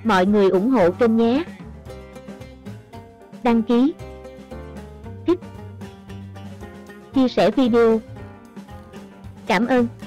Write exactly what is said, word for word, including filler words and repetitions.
mọi người ủng hộ kênh nhé. Đăng ký, thích, chia sẻ video. Cảm ơn.